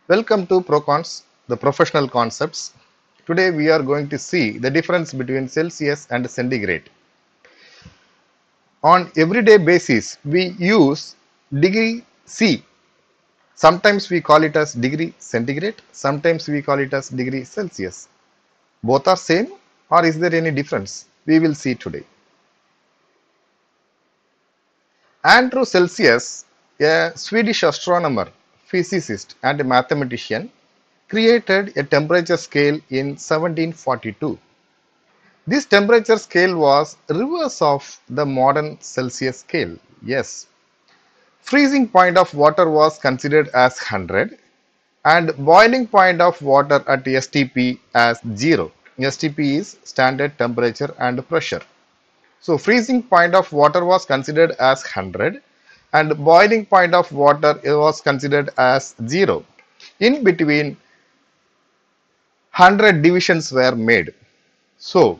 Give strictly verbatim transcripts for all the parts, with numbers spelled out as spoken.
Welcome to ProCons, the professional concepts. Today we are going to see the difference between Celsius and centigrade. On everyday basis, we use degree C. Sometimes we call it as degree centigrade, sometimes we call it as degree Celsius. Both are same or is there any difference? We will see today. Andrew Celsius, a Swedish astronomer, physicist and mathematician, created a temperature scale in seventeen forty-two. This temperature scale was reverse of the modern Celsius scale. Yes, freezing point of water was considered as one hundred and boiling point of water at S T P as zero. S T P is standard temperature and pressure. So freezing point of water was considered as one hundred and boiling point of water was considered as zero. In between, one hundred divisions were made. So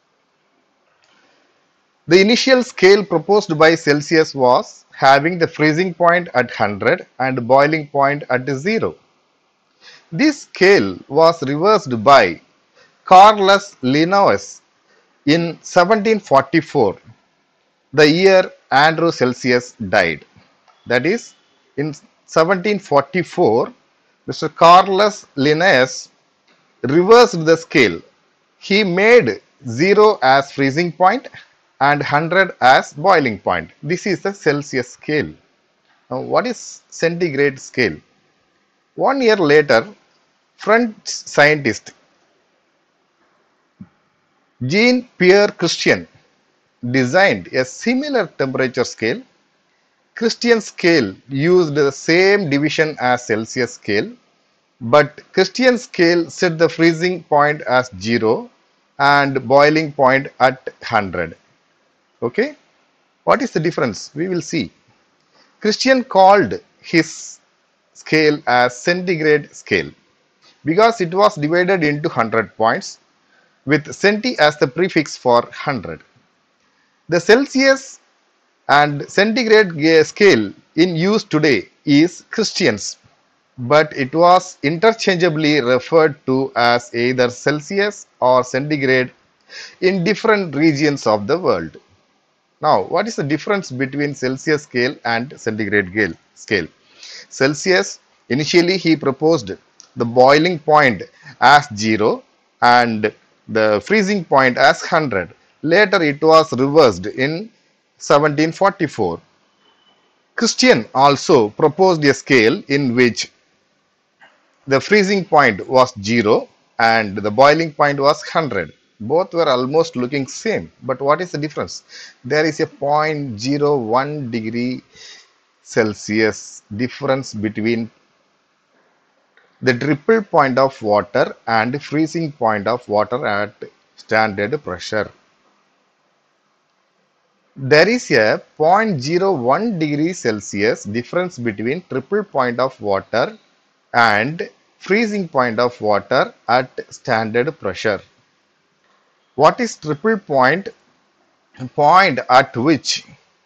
the initial scale proposed by Celsius was having the freezing point at one hundred and boiling point at zero. This scale was reversed by Carolus Linnaeus in seventeen forty-four, the year Andrew Celsius died. That is, in seventeen forty-four, Mister Carolus Linnaeus reversed the scale. He made zero as freezing point and one hundred as boiling point. This is the Celsius scale. Now, what is centigrade scale? One year later, French scientist Jean-Pierre Christian designed a similar temperature scale. Christian scale used the same division as Celsius scale, but Christian scale set the freezing point as zero and boiling point at one hundred. Okay, what is the difference? We will see. Christian called his scale as centigrade scale because it was divided into one hundred points with centi as the prefix for one hundred. The Celsius and centigrade scale in use today is Christian's, but it was interchangeably referred to as either Celsius or centigrade in different regions of the world. Now, what is the difference between Celsius scale and centigrade scale? Celsius, initially he proposed the boiling point as zero and the freezing point as one hundred. Later it was reversed in seventeen forty-four. Christian also proposed a scale in which the freezing point was zero and the boiling point was one hundred. Both were almost looking same, but what is the difference? There is a zero point zero one degree Celsius difference between the triple point of water and freezing point of water at standard pressure. There is a zero point zero one degree Celsius difference between triple point of water and freezing point of water at standard pressure. What is triple point? Point at which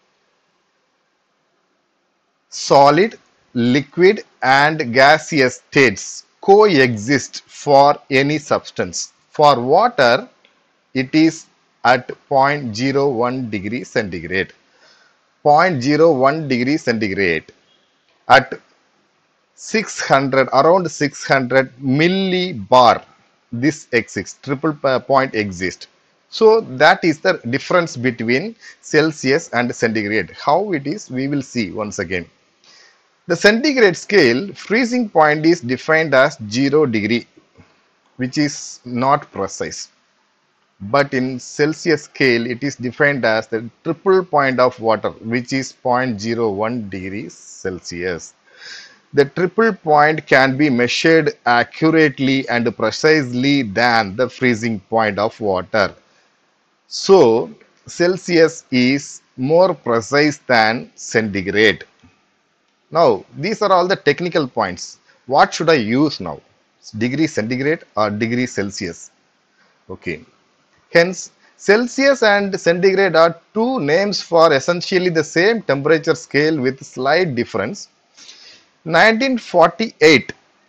solid, liquid and gaseous states coexist for any substance. For water, it is at zero point zero one degree centigrade. zero point zero one degree centigrade at six hundred, around six hundred millibar. This exists, triple point exists. So that is the difference between Celsius and centigrade. How it is, we will see once again. The centigrade scale, freezing point is defined as zero degree, which is not precise. But in Celsius scale, it is defined as the triple point of water, which is zero point zero one degrees Celsius. The triple point can be measured accurately and precisely than the freezing point of water. So, Celsius is more precise than centigrade. Now, these are all the technical points. What should I use now? Degree centigrade or degree Celsius? Okay. Hence, Celsius and centigrade are two names for essentially the same temperature scale with slight difference. nineteen forty-eight,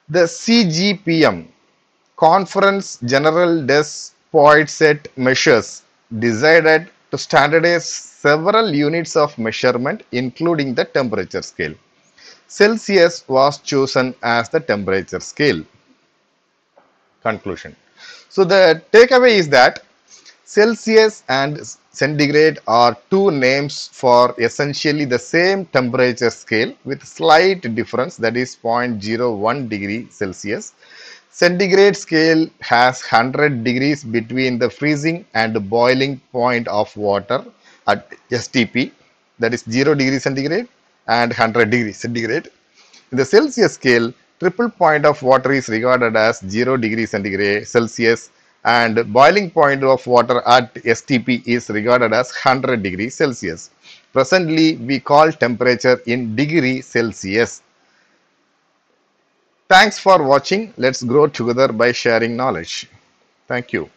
The C G P M, Conference General des Poids measures, decided to standardize several units of measurement including the temperature scale. Celsius was chosen as the temperature scale. Conclusion. So the takeaway is that Celsius and centigrade are two names for essentially the same temperature scale with slight difference, that is zero point zero one degree Celsius. Centigrade scale has one hundred degrees between the freezing and boiling point of water at S T P, that is zero degree centigrade and one hundred degrees centigrade. In the Celsius scale, triple point of water is regarded as zero degree centigrade Celsius and boiling point of water at S T P is regarded as one hundred degrees Celsius. Presently, we call temperature in degree Celsius. Thanks for watching. Let's grow together by sharing knowledge. Thank you.